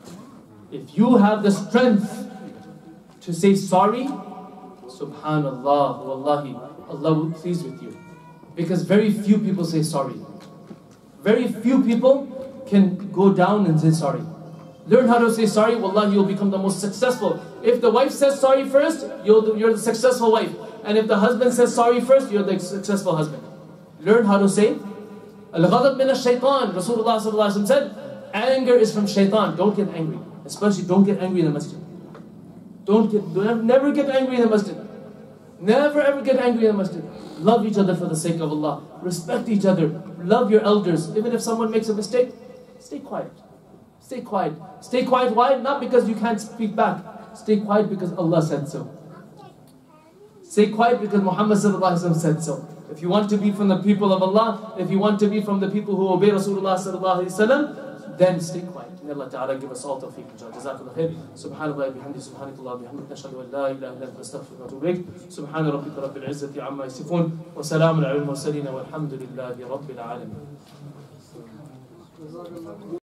If you have the strength to say sorry, subhanallah, wallahi, Allah will be pleased with you. Because very few people say sorry. Very few people can go down and say sorry. Learn how to say sorry, wallahi, you'll become the most successful. If the wife says sorry first, you're you're the successful wife. And if the husband says sorry first, you're the successful husband. Learn how to say, Al-ghadab min ash-shaytan. Rasulullah sallallahu alaihi wasallam said, anger is from shaitan. Don't get angry. Especially don't get angry in the masjid. Don't get, don't, never get angry in the masjid. Never ever get angry in the masjid. Love each other for the sake of Allah. Respect each other. Love your elders. Even if someone makes a mistake, stay quiet. Stay quiet. Stay quiet. Why? Not because you can't speak back. Stay quiet because Allah said so. Stay quiet because Muhammad sallallahu alaihi wasallam said so. If you want to be from the people of Allah, if you want to be from the people who obey Rasulullah sallallahu alaihi wasallam, then stay quiet. May Allah Ta'ala give us all tawfiq and jazakallah khair. Subhanallah bihamdi, subhanakallah bihamdi, nashhadu an la ilaha illa anta astaghfiruka wa atubu ilayk. Subhana rabbika rabbil izzati amma yasifun, wa salamun ala al-mursalin, walhamdulillahi rabbil alamin.